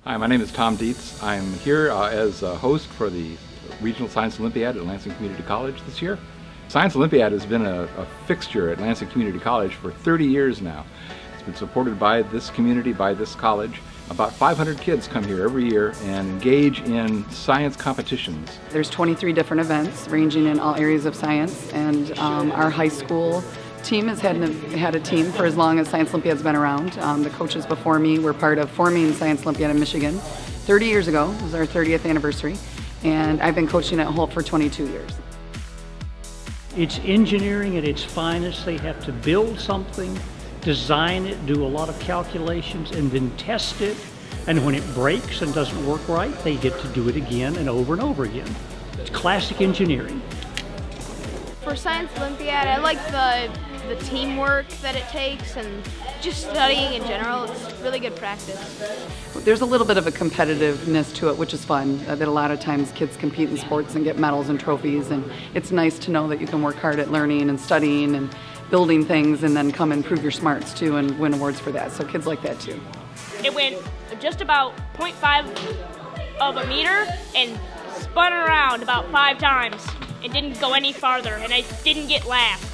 Hi, my name is Tom Dietz. I'm here as a host for the Regional Science Olympiad at Lansing Community College this year. Science Olympiad has been a fixture at Lansing Community College for 30 years now. It's been supported by this community, by this college. About 500 kids come here every year and engage in science competitions. There's 23 different events ranging in all areas of science, and our high school team has had a team for as long as Science Olympiad's been around. The coaches before me were part of forming Science Olympiad in Michigan 30 years ago. It was our 30th anniversary, and I've been coaching at Holt for 22 years. It's engineering at its finest. They have to build something, design it, do a lot of calculations, and then test it. And when it breaks and doesn't work right, they get to do it again and over again. It's classic engineering. For Science Olympiad, I like the teamwork that it takes and just studying in general. It's really good practice. There's a little bit of a competitiveness to it, which is fun. That a lot of times kids compete in sports and get medals and trophies, and it's nice to know that you can work hard at learning and studying and building things and then come and prove your smarts too and win awards for that. So kids like that too. It went just about 0.5 of a meter and spun around about 5 times. It didn't go any farther, and I didn't get last.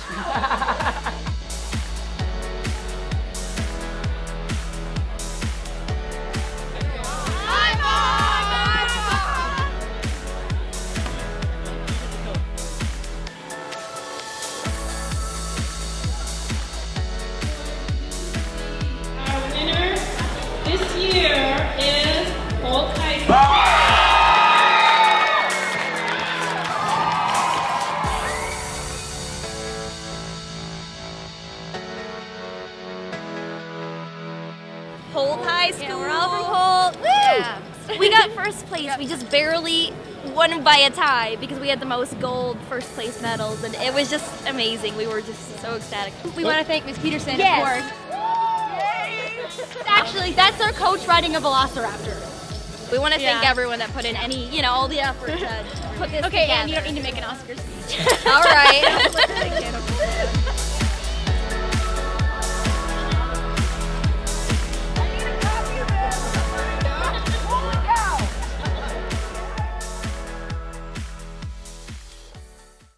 Our winner this year is Holt High School. Holt High School. Yeah, we're all from Holt. Woo! Yeah. We got first place. We just barely won by a tie because we had the most gold first place medals, and it was just amazing. We were just so ecstatic. We want to thank Ms. Peterson, yes, of course. Actually, that's our coach riding a velociraptor. We want to thank everyone that put in all the effort to put this together. Okay, and you don't need to make an Oscar speech. All right.